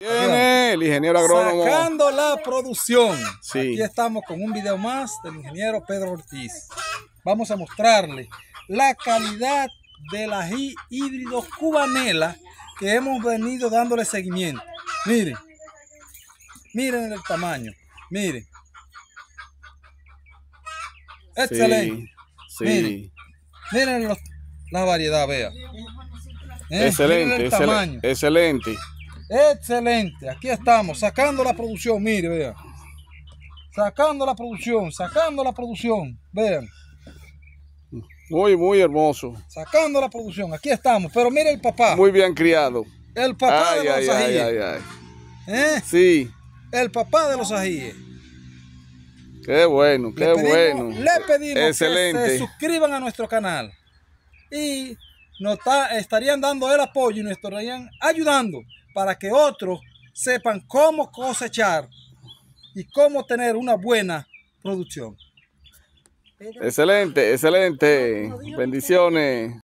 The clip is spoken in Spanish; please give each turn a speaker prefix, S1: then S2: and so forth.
S1: Viene el ingeniero agrónomo.
S2: Sacando la producción.
S1: Sí.
S2: Aquí estamos con un video más del ingeniero Pedro Ortiz. Vamos a mostrarle la calidad del ají híbrido Cubanela que hemos venido dándole seguimiento. Miren, miren el tamaño, miren. Excelente.
S1: Sí.
S2: Miren la variedad, vea.
S1: Excelente,
S2: miren el tamaño.
S1: excelente.
S2: Excelente, aquí estamos, sacando la producción, mire, vean. Sacando la producción, vean.
S1: Muy hermoso.
S2: Sacando la producción, aquí estamos, pero mire el papá.
S1: Muy bien criado.
S2: El papá de los ajíes.
S1: Sí.
S2: El papá de los ajíes.
S1: Qué bueno, qué bueno.
S2: Le pedimos
S1: excelente.
S2: que se suscriban a nuestro canal y nos estarían dando el apoyo y nos estarían ayudando para que otros sepan cómo cosechar y cómo tener una buena producción.
S1: Excelente, excelente. Bendiciones.